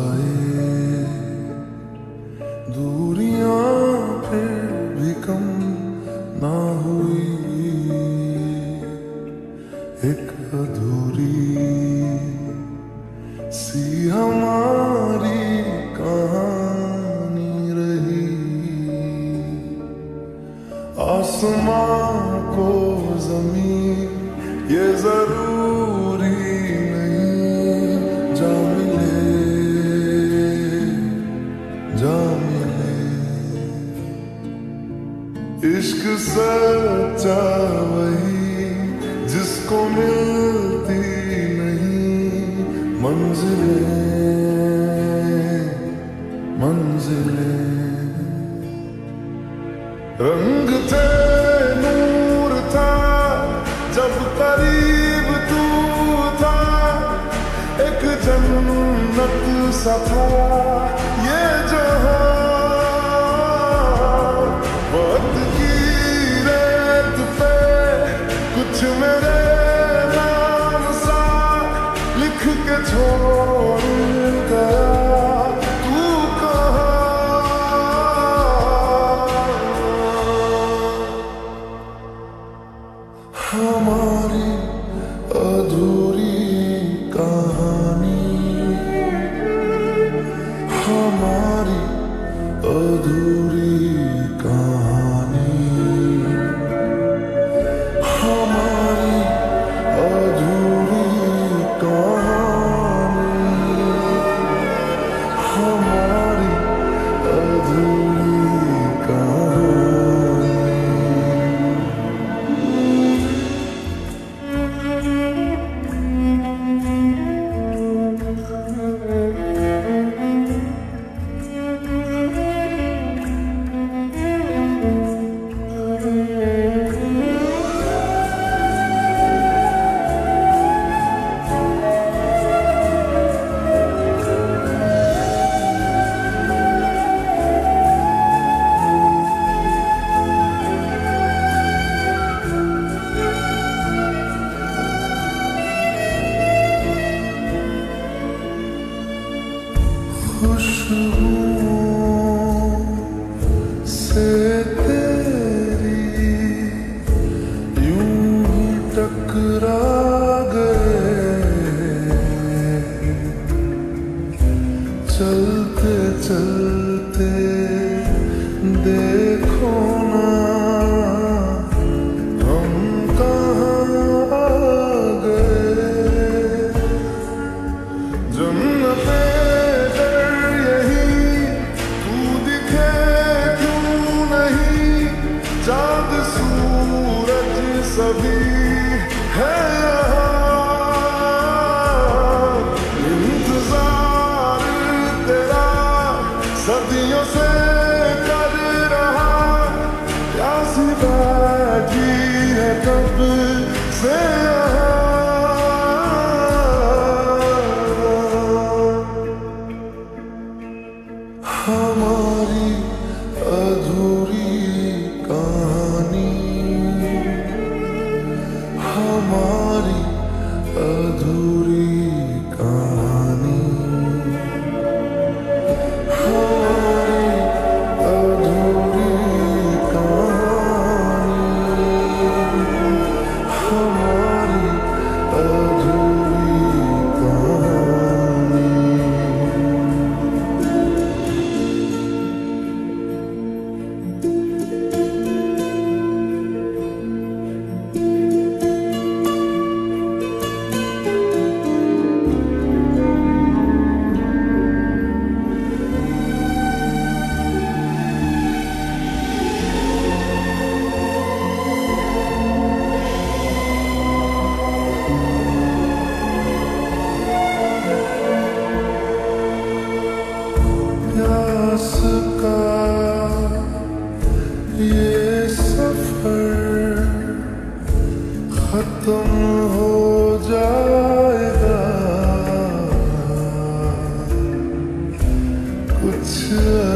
आए, दूरियां फिर भी कम ना हुई, एक अधूरी सी हमारी कहानी रही। आसमां को जमीन ये जरूरी नहीं, जा मिले जा मिले। इश्क सच्चा वही जिसको मिलती नहीं मंजिलें मंजिलें। रंग थे नूर था जब करीब तू था, एक जन्नत सा था ये जहां। वक्त की रेत पे कुछ मेरे नाम सा लिख के छोड़ गया, तू कहाँ? हमारी अधूरी कहानी, हमारी अधूरी कहानी, हमारी अधूरी कहानी, हमारी अधूरी कहानी। खुशबुओं से तेरी यूं ही टकरा गए, चलते चलते देखो ना हम कहाँ आ गए। जन्नते चाँद सूरज सभी है यहाँ, इंतजार तेरा सदियों से कर रहा, प्यासी बैठी है कब से यहाँ। हमारी अधूरी कहानी, हमारी अधूरी कहानी, हमारी अधूरी कहानी, हमारी अधूरी कहानी। प्यास का ये सफर खत्म हो जाएगा, कुछ